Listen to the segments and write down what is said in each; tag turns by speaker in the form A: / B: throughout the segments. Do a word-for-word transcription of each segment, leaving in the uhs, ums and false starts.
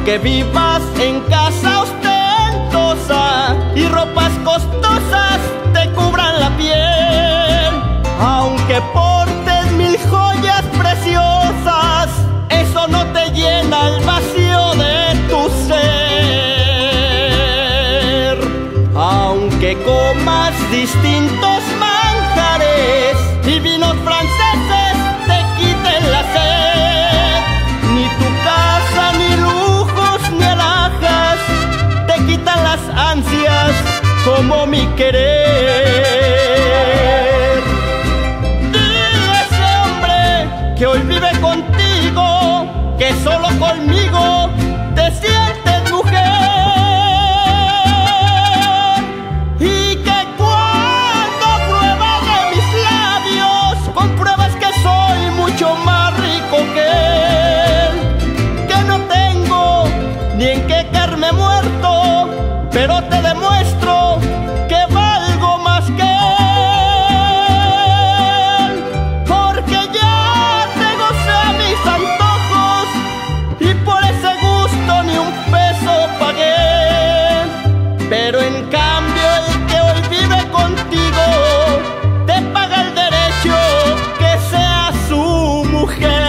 A: Aunque vivas en casa ostentosa y ropas costosas te cubran la piel, aunque portes mil joyas preciosas, eso no te llena el vacío de tu ser. Aunque comas distintos manjares y vinos franceses te quiten la sed, ni tu casa, ni lujos, ni alhajas te quitan las ansias como mi querer. Dile a ese hombre que hoy vive contigo que solo conmigo te sientes mujer, y que cuando pruebas de mis labios compruebas que soy mucho más rico que él, que no tengo ni en qué caerme muerto, pero te demuestro que valgo más que él, porque ya te gocé a mis antojos y por ese gusto ni un peso pagué. Pero en cambio el que hoy vive contigo te paga el derecho que seas su mujer.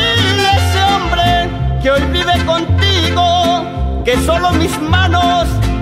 A: Que hoy vive contigo que solo mis manos